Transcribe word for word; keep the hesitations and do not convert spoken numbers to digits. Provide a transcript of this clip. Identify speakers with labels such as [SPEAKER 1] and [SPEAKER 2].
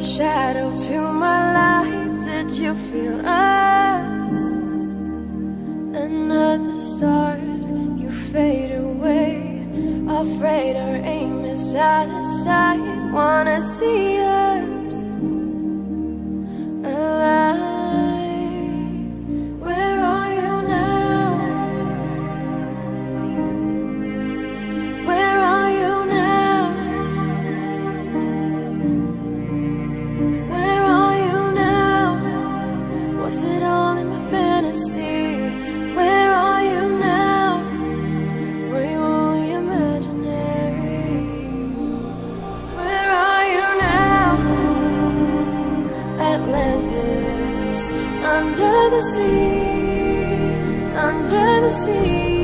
[SPEAKER 1] shadow to my light. Did you feel us? Another start, you fade away. Afraid our aim is out of sight. Wanna see us alive. Where are you now? Where are you now? Where are you now? Was it all in my fantasy? Where are you now? Were you only imaginary? Where are you now? Atlantis, under the sea, under the sea.